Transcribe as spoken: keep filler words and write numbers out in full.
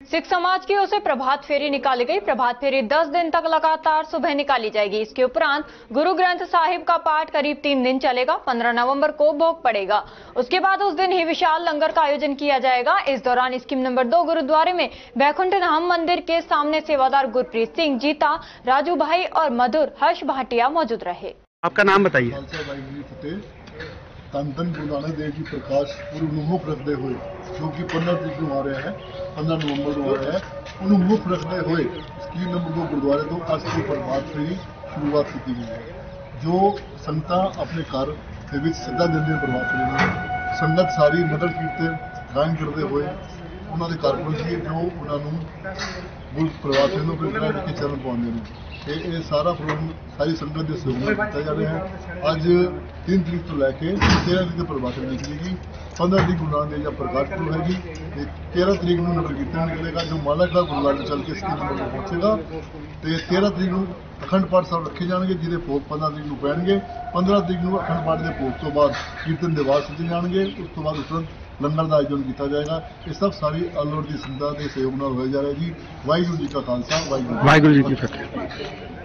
सिख समाज की ओर से प्रभात फेरी निकाली गई। प्रभात फेरी दस दिन तक लगातार सुबह निकाली जाएगी। इसके उपरांत गुरु ग्रंथ साहिब का पाठ करीब तीन दिन चलेगा। पंद्रह नवंबर को भोग पड़ेगा। उसके बाद उस दिन ही विशाल लंगर का आयोजन किया जाएगा। इस दौरान स्कीम नंबर दो गुरुद्वारे में बैकुंठ धाम मंदिर के सामने सेवादार गुरप्रीत सिंह, जीता, राजू भाई और मधुर हर्ष भाटिया मौजूद रहे। आपका नाम बताइए। धन धन गुरु नानक देव जी प्रकाश पूर्व ਨੂੰ ਮੁੱਖ ਰੱਖਦੇ ਹੋਏ जो कि पंद्रह तरीक ਨੂੰ ਆ ਰਿਹਾ ਹੈ, पंद्रह नवंबर ਨੂੰ ਆ ਰਿਹਾ ਹੈ, ਉਹਨੂੰ ਮੁੱਖ ਰੱਖਦੇ ਹੋਏ ਸਕੀਮ ਨੰਬਰ दो ਗੁਰਦੁਆਰੇ ਤੋਂ ਅੱਜ ਤੋਂ ਪ੍ਰਭਾਤ ਫੇਰੀ शुरुआत की गई है। जो संगतां अपने घर ਦੇ ਵਿੱਚ ਸਿੱਧਾ ਦਿੰਦੇ ਪ੍ਰਭਾਤ ਫੇਰੀ ਨੂੰ ਸੰਗਤ ਸਾਰੀ ਨਗਰ ਕੀਰਤਨ ਗਾਇਨ ਕਰਦੇ ਹੋਏ ਉਹਨਾਂ ਦੇ ਘਰ ਪਹੁੰਚੀ ਜੋ ਉਹਨਾਂ ਨੂੰ ਗੁਰੂ ਪ੍ਰਭਾਤ ਫੇਰੀ ਨੂੰ ਕਿਰਪਾ ਕਰਕੇ ਚਰਨ ਪਾਉਂਦੇ ਨੇ। ਇਹ ਸਾਰਾ ਪ੍ਰੋਗਰਾਮ ਸਾਰੀ ਸੰਗਤ ਦੇ ਸਹਿਯੋਗ ਨਾਲ ਕੀਤਾ ਜਾ ਰਿਹਾ ਹੈ। ਅੱਜ तीन तरीक तो लैके तेरह तरीक प्रभात फेरी निकलेगी। पंद्रह तरीक गुरु नानक देव जी प्रकाश पुरब हैगी। तेरह तरीक को नगर कीर्तन निकलेगा जो मालाखड़ा गुरुद्वारे चल के स्कीम नंबर पहुंचेगा। तो तेरह तरीक को अखंड पाठ साहब रखे जाएंगे जिसे भोग पंद्रह तरीक को पैणगे। पंद्रह तरीक को अखंड पाठ के भोग तो बाद कीर्तन के बाद सजे जाएंगे। उस तो बाद उपरंत लंगर का आयोजन किया जाएगा। ये सब सारी अलोड़ की संगत के सहयोग नाल होया जा रहा है जी। वाहिगुरू जी का खालसा, वाहिगुरू वाहिगुरू जी की फतेह।